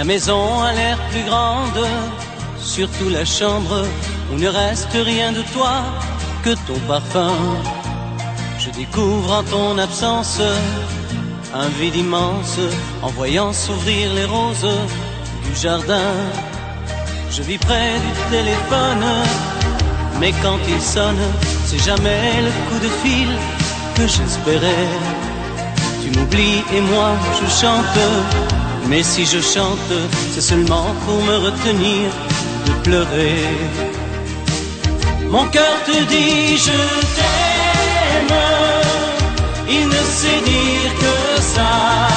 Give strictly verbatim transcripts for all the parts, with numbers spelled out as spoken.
La maison a l'air plus grande, surtout la chambre où ne reste rien de toi que ton parfum. Je découvre en ton absence un vide immense en voyant s'ouvrir les roses du jardin. Je vis près du téléphone, mais quand il sonne, c'est jamais le coup de fil que j'espérais. Tu m'oublies et moi je chante, mais si je chante, c'est seulement pour me retenir de pleurer. Mon cœur te dit je t'aime, il ne sait dire que ça.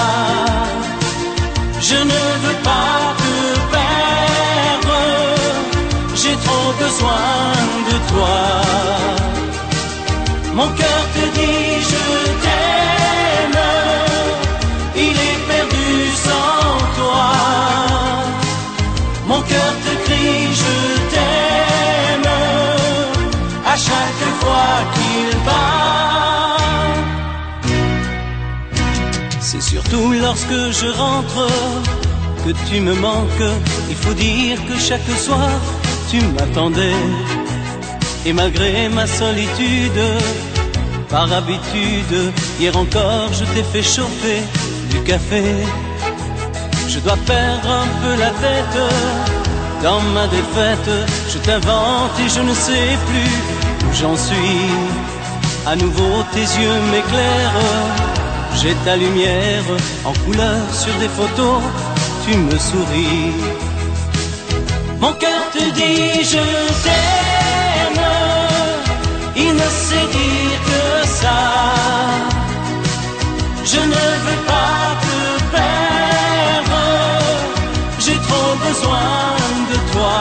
Je ne veux pas te perdre, j'ai trop besoin de toi. Mon cœur te dit je t'aime, il est perdu sans toi. Mon cœur te crie je t'aime à chaque fois qu'il bat. C'est surtout lorsque je rentre que tu me manques. Il faut dire que chaque soir tu m'attendais. Et malgré ma solitude, par habitude, hier encore je t'ai fait chauffer du café. Je dois perdre un peu la tête dans ma défaite. Je t'invente et je ne sais plus où j'en suis. À nouveau tes yeux m'éclairent, j'ai ta lumière en couleur sur des photos, tu me souris. Mon cœur te dit je t'aime, il ne sait dire que ça. Je ne veux pas te perdre, j'ai trop besoin de toi.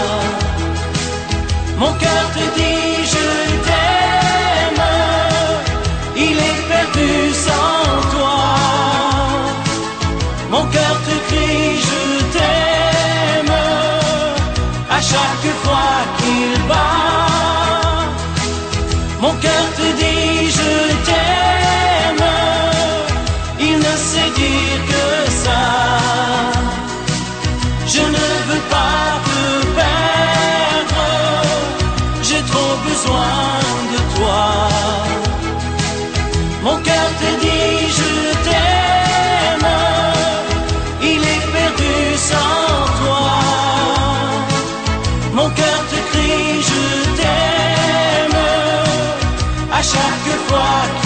Mon cœur te dit je t'aime, il est perdu sans toi. Mon cœur te crie je t'aime à chaque fois qu'il bat. Mon cœur te dit je t'aime, il ne sait dire que ça. Je ne veux pas te perdre, j'ai trop besoin de toi. Mon cœur te dit je t'aime, il est perdu sans toi. Mon cœur te crie je t'aime à chaque fois.